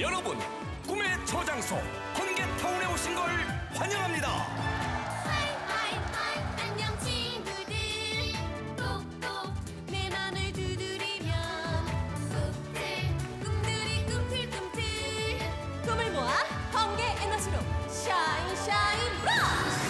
여러분, 꿈의 저장소 번개타운에 오신 걸 환영합니다. 하이 안녕 친구들. 똑똑 내 맘을 두드리면 꿈들이 꿈틀꿈틀. 꿈을 모아 번개 에너지로 샤인 샤인 브러쉬.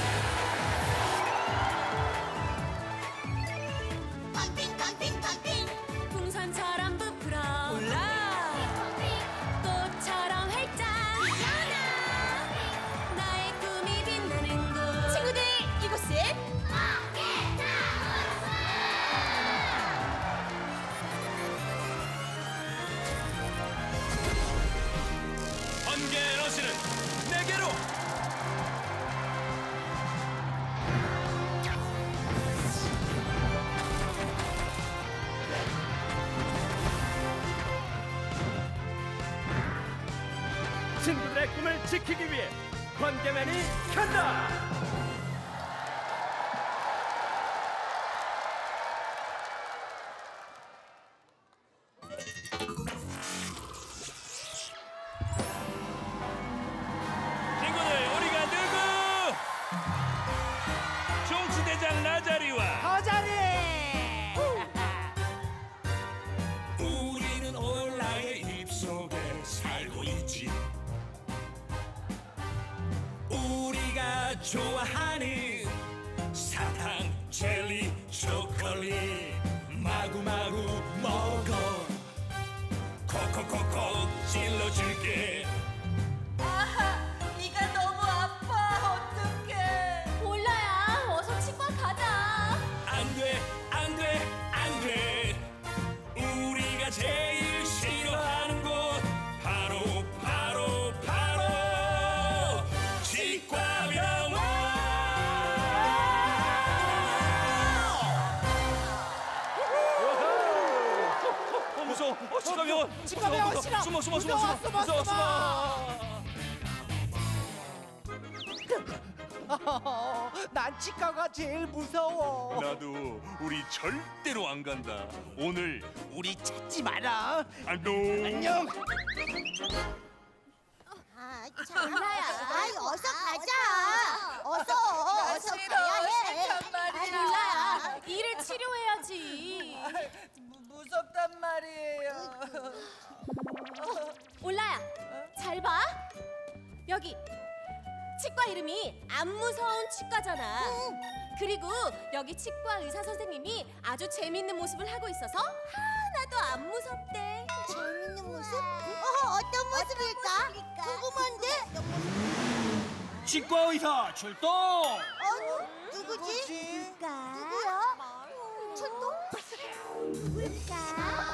팡핑 풍선처럼 부풀어 올라. 꽃처럼 활짝 피어나. 나의 꿈이 빛나는 곳. 친구들, 이곳은 번개 에너지는 내게로. 친구들의 꿈을 지키기 위해 번개맨이 간다. 친구들, 우리가 누구? 종치대장 나자리와 우리는 올라의 입속에 살고 있지. 우리가 좋아하는 사탕, 젤리, 초콜릿 마구마구 먹어. 콕콕콕콕 찔러줄게. 아하, 이가 너무 아파. 어떡해. 몰라야. 어서 치과 가자. 안돼 안돼 안돼. 우리가 제일 싫어하는 곳 바로 치과병원. 무서워. 치과병원. 치과병원 싫어. 숨어. 난 치과가 제일 무서워. 나도. 우리 절대로 안 간다. 오늘 우리 찾지 마라. 안녕. 몰라야. 어서 가자. 어서 싫어. 가야 해. 싫단 말이야. 몰라야. 이를 치료해야지. 무섭단 말이에요. 올라야, 잘 봐. 여기 치과 이름이 안 무서운 치과잖아. 그리고 여기 치과 의사 선생님이 아주 재밌는 모습을 하고 있어서 하나도 안 무섭대. 재밌는 모습? 어떤 모습일까? 궁금한데? 치과 의사 출동. 누구지? 누구야? 천동? 누굴까?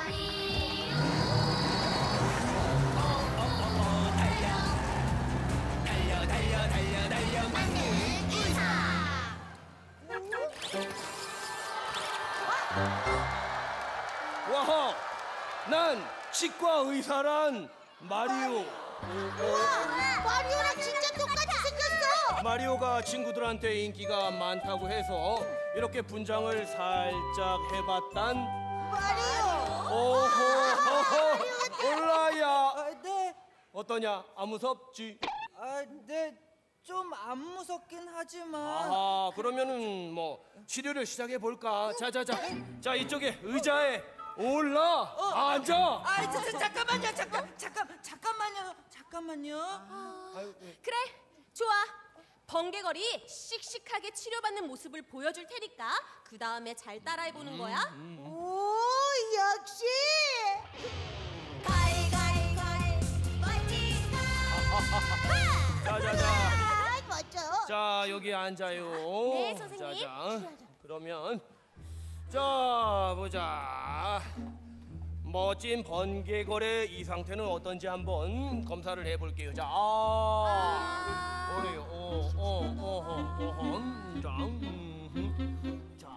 와호, 난 치과 의사란 마리오. 우와! 마리오랑 진짜 똑같이 생겼어! 마리오가 친구들한테 인기가 많다고 해서 이렇게 분장을 살짝 해봤단. 마리오! 오호, 올라야. 네. 어떠냐? 안 무섭지? 네. 좀 안 무섭긴 하지만. 아하, 그러면은 뭐 치료를 시작해 볼까? 자, 이쪽에 의자에 올라 앉아. 잠깐만요. 그래, 좋아. 번개걸이 씩씩하게 치료받는 모습을 보여줄 테니까 그 다음에 잘 따라해보는 거야. 오, 역시! 멋져. 자, 여기 앉아요. 네, 선생님. 자, 그러면 자, 보자. 멋진 번개걸의 이 상태는 어떤지 한번 검사를 해볼게요. 자, 그래요. 자,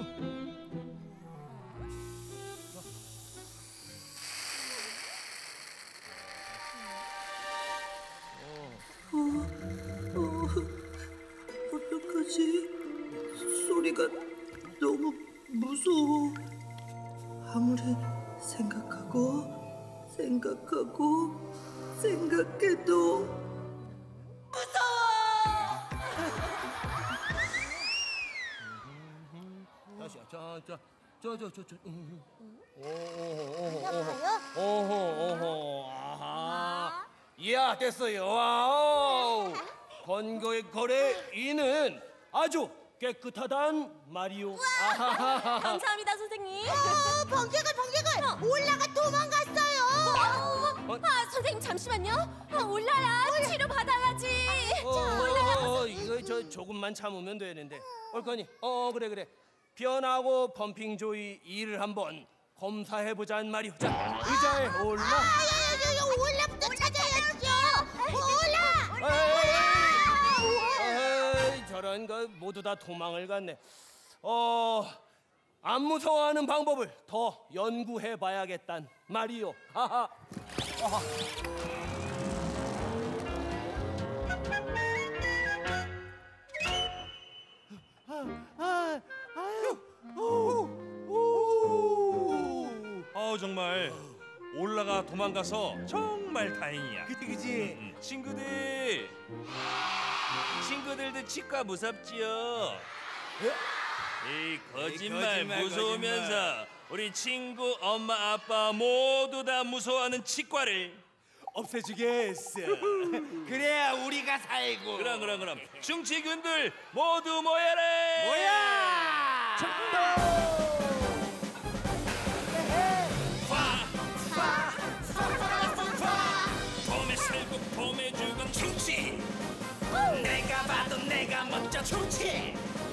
어떡하지? 소리가 너무 무서워. 아무리 생각하고 생각하고 생각해도 다시야. 저. 괜찮아요? 오호. 아하. 이야, 됐어요. 와우. 거래인은 아주 깨끗하단 말이오. 아하하하. 감사합니다, 선생님. 번개걸 올라가 도망갔어요. 선생님 잠시만요. 올라라. 치료 받아야지. 이거 저 조금만 참으면 되는데. 옳거니. 그래. 변하고 펌핑 조이 일을 한번 검사해 보자는 말이오. 자, 의자에 올라. 올라부터 찾아야죠. 올라. 에이, 저런 거 모두 다 도망을 갔네. 안 무서워하는 방법을 더 연구해 봐야겠단 말이오. 하하. 정말 올라가 도망가서 정말 다행이야. 그치. 친구들도 치과 무섭지요. 이 거짓말 무서우면서 우리 친구 엄마 아빠 모두 다 무서워하는 치과를 없애주겠어. 그래야 우리가 살고. 그럼 충치균들 모두 모여라. 봄에 살고 봄에 죽은 충치. 내가 봐도 내가 먼저 충치.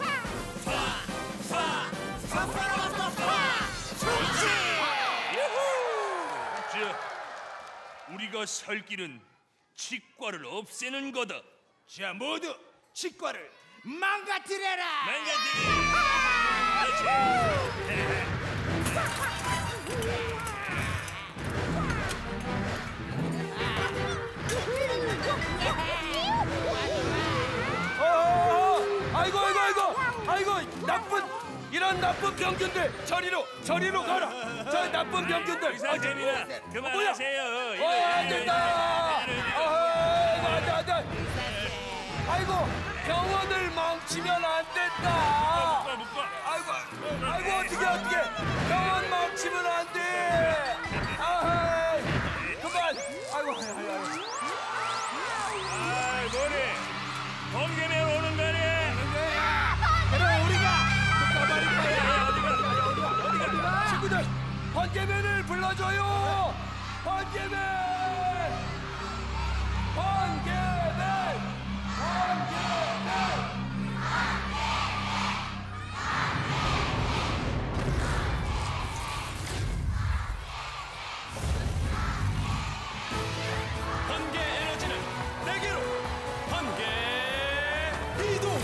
우리가 살 길은 치과를 없애는 거다. 자, 모두 치과를 망가뜨려라. 아이고, 이런 나쁜 병균들 저리로 가라. 저 나쁜 병균들. 의사쌤이나 그만하세요. 안 된다. 안 돼. 아이고, 병원을 망치면 안 된다. 아이고, 어떻게 병원 망치면 안 돼. 그만. 아이고. 뭐래? 번개면 오는 거네. 친구들, 번개맨을 불러줘요. 번개맨. 번개 에너지는 내게로. 번개 이동.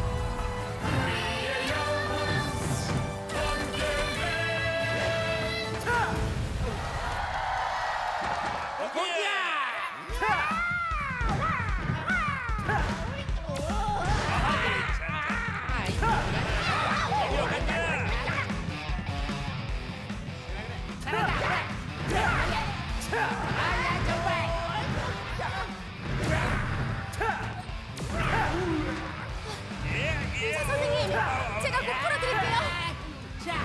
의사 선생님, 제가 꼭 풀어드릴게요.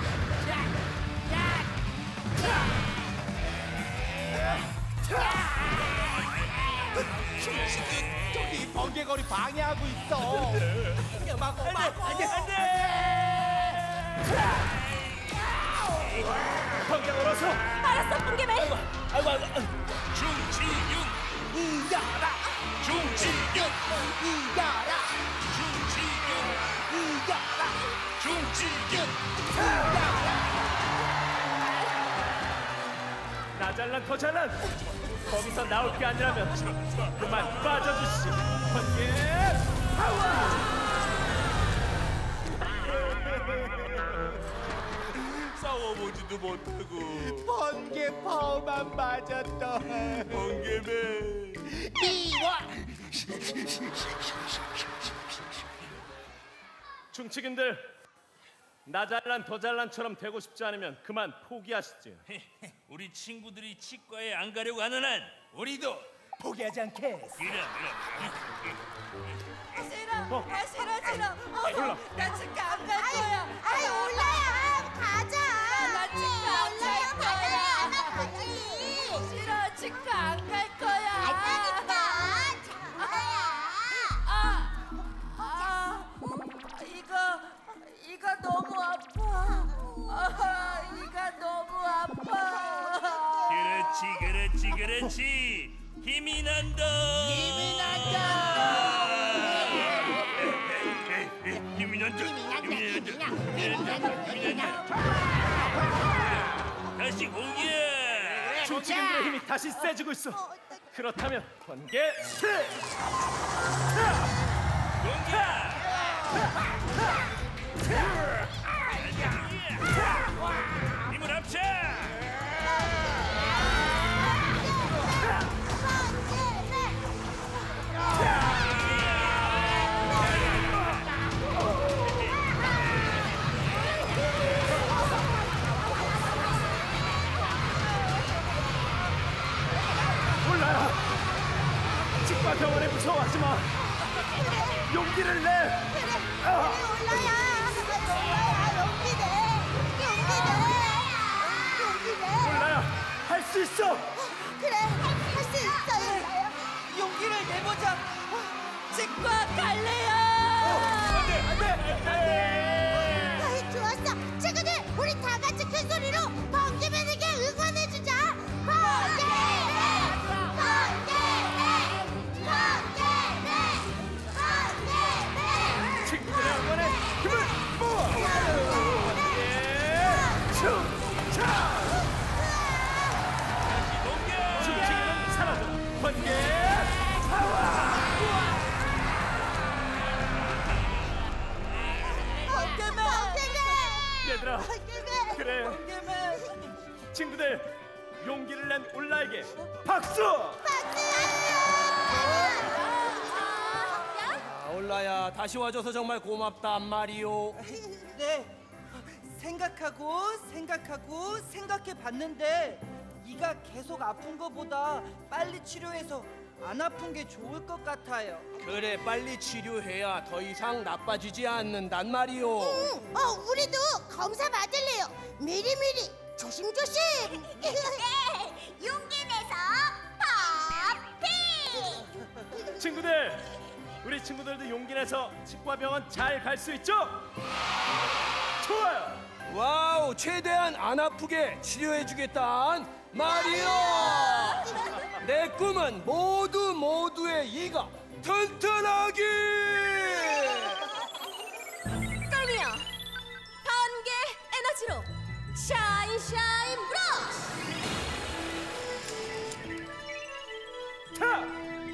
저기 번개거리 방해하고 있어. 번개 걸어서. 알았어, 번개맨. 중지윤 이겨라. 중지윤 이겨라. 중지윤 나 잘난 더 잘난 거기서 나올 게 아니라면 그만 빠져주시. 번개 파워. 싸워보지도 못하고 번개 파워만 맞았다. 번개맨. 충치균들 나 잘난 더 잘난처럼 되고 싶지 않으면 그만 포기하시지. 우리 친구들이 치과에 안 가려고 하는 한 우리도 포기하지 않겠어. 그래. 싫어. 나 치과 안 갈 거야. 아이 올라야 가자. 나 치과 안 갈 거야. 싫어 치과 안 갈 거야. 안가니까. 이가 너무 아파. 이가 너무 아파. 그렇지. 힘이 난다. 다시 공격. 중치근들의 힘이 다시 세지고 있어. 그렇다면 번개 스텝. 힘을 합쳐. 몰라요. 치과 병원에 무서워하지 마. 용기를 내. 올라야 용기 내. 몰라요. 할 수 있어. 그래 할 수 있어 올라야. 용기를 내보자. 치과 갈래요. 아이, 좋았어. 친구들 우리 다 같이 큰 소리로 번개맨에게 응원해주자. 친구들의 응원에 힘을 모아. 춤차. 춤치기는 사라져. 번개 파워. 얘들아, 그래. 친구들, 용기를 낸 올라에게 박수! 올라야 다시 와줘서 정말 고맙단 말이오. 네. 생각해 봤는데 이가 계속 아픈 거보다 빨리 치료해서 안 아픈 게 좋을 것 같아요. 그래, 빨리 치료해야 더 이상 나빠지지 않는단 말이오. 우리도 검사 받을래요. 미리미리 조심조심. 용기 내서 퍼피. 친구들, 우리 친구들도 용기 내서 치과병원 잘 갈 수 있죠? 좋아요. 와우, 최대한 안 아프게 치료해주겠단 말이오. 내 꿈은 모두의 이가 튼튼하기. 꿀미요, 번개 에너지로 샤인 브러쉬. 타!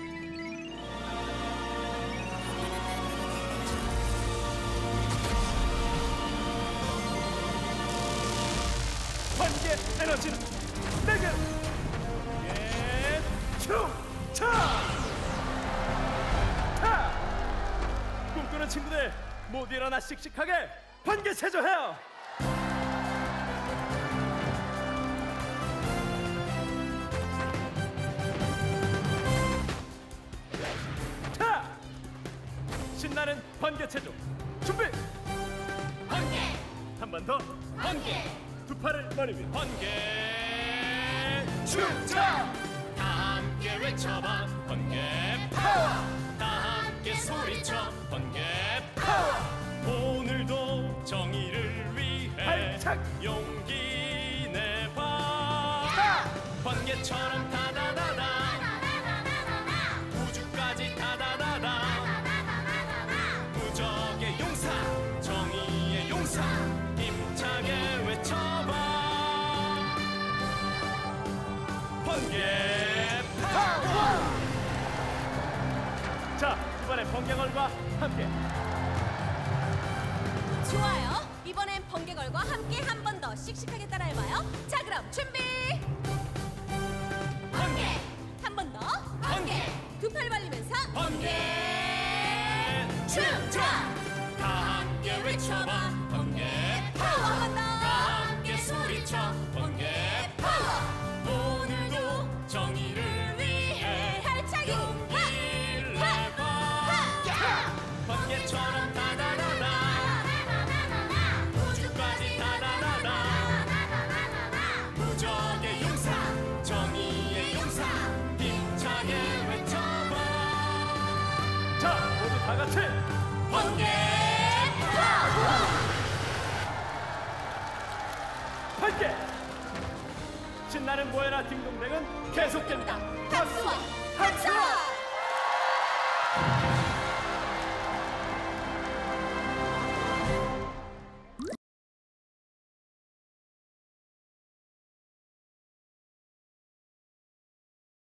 번개 에너지는 내게 춤차! 타! 꿈꾸는 친구들 모두 일어나 씩씩하게 번개 체조해요. 타! 신나는 번개 체조 준비! 번개! 한 번 더 번개! 두 팔을 머리 위 번개 춤춰! 다 함께 외쳐봐 번개 파워! 다 함께 소리쳐 번개 파워! 오늘도 정의를 위해 발착! 용기 내봐 번개처럼 다다다다 우주까지 다다다다 무적의 용사 정의의 용사 힘차게 외쳐봐 번개 파워! 자, 이번엔 번개걸과 함께 좋아요. 이번엔 번개걸과 함께 한 번 더 씩씩하게 따라해봐요. 자, 그럼 준비. 번개. 한 번 더. 번개. 두 팔 벌리면서 번개 춤춰. 다 함께 외쳐봐 번개 다 같이 번개 함께 신나는 모여라 딩동댕은 계속됩니다. 박수와 함성